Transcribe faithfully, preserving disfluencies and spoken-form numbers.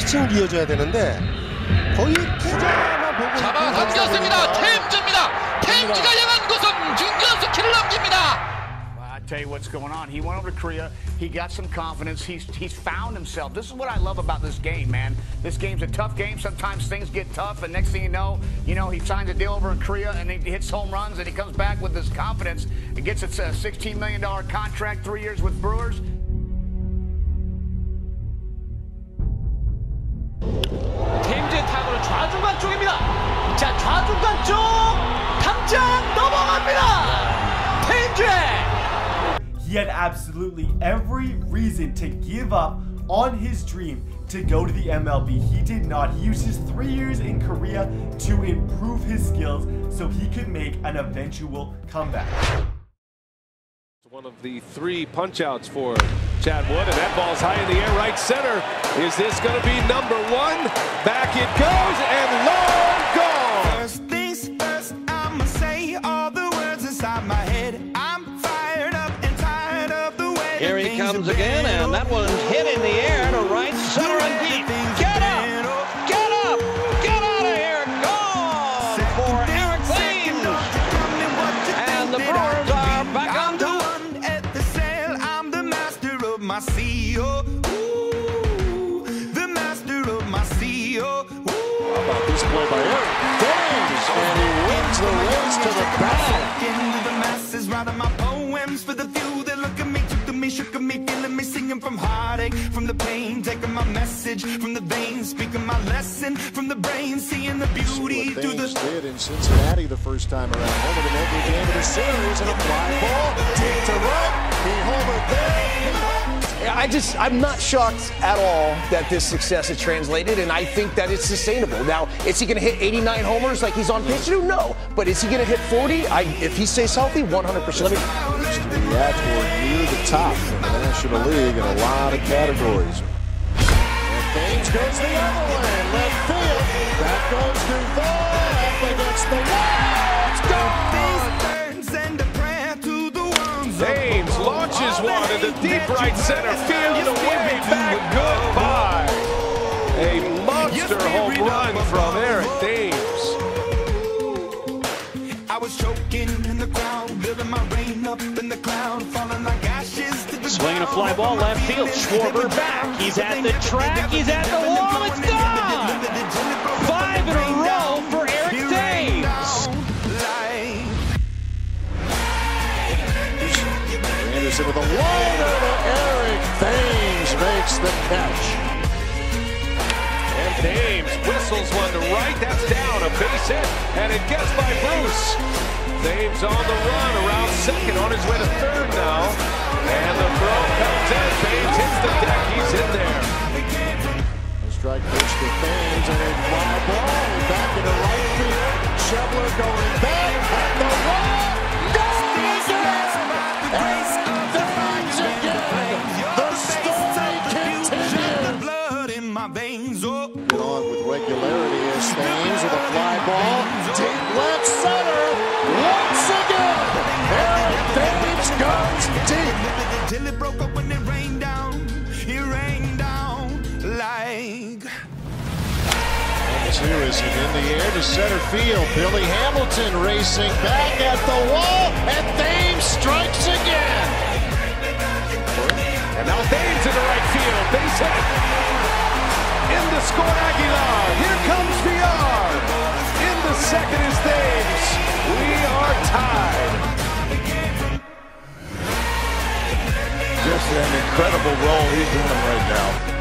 피칭으로 이어져야 되는데 거의 투자만 보고 잡아당겼습니다. 테임즈입니다. 테임즈가 향한 곳은 중견수 키를 남깁니다. Tell you what's going on. He went over to Korea. He got some confidence. He's he's found himself. This is what I love about this game, man. This game's a tough game. Sometimes things get tough, and next thing you know, you know he signs a deal over in Korea and he hits home runs, and he comes back with this confidence and gets a sixteen million dollar contract, three years with Brewers. 테임즈의 타구는 좌중간 쪽입니다. 자, 좌중간 쪽 당장 넘어갑니다. 테임즈. He had absolutely every reason to give up on his dream to go to the M L B. He did not. He used his three years in Korea to improve his skills so he could make an eventual comeback. One of the three punch-outs for Chad Wood, and that ball's high in the air, right center. Is this going to be number one? Back it goes, and long gone! First things first, I'ma say all the words inside my head. I'm fired up and tired of the way. Here he comes again, and that one's hit in the air to right center and deep. Get up! Get up! Get out of here! Gone for Eric Thames! And the Brewers are back on top. My C E O, ooh, the master of my C E O. Ooh. How about this play by Eric Thames, and he wins the race to the bag. Into the masses, writing my poems for the few that look at me, took to me, shook at me, feeling me, singing from heartache, from the pain, taking my message from the veins, speaking my lesson from the brain, seeing the beauty through the. Did in Cincinnati the first time around, homered in every game of the series, and a fly ball deep to right. He homered there. I just, I'm not shocked at all that this success has translated, and I think that it's sustainable. Now, is he going to hit eighty-nine homers like he's on pace to do? No. But is he going to hit forty? I, if he stays healthy, one hundred percent. The Ads were near the top in the National League in a lot of categories. And Thames goes the other way, left field. That goes to Thor, up against the wall. It's gone! Thames launches one into deep right center field, and away back, goodbye. A monster home run from Eric Thames. I was choking in the crowd, building my rain up in the cloud, falling like ashes to the Swinging a fly ball left field. Schwarber back. He's at the track. He's at the wall. It's gone. Five in a row for Eric Thames. Anderson with a liner to Eric Thames makes the catch. And Thames whistles one to right. That's down, a base hit, and it gets by Bruce. Thames on the run around second, on his way to third now. And the throw comes in. Thames hits the deck. He's in there. A strike pitch to Thames, and a fly ball back into right field. Schebler going back at the wall. Get on with regularity as Thames with a fly ball. Deep left center. Once again, Eric Thames goes deep. Till it broke up when it rained down. It rained down like. And here is it in the air to center field. Billy Hamilton racing back at the wall. And Thames strikes again. And now Thames in the right field. Base hit. In to score Aguilar. Here comes V R. In the second is Thames. We are tied. Just an incredible role he's doing right now.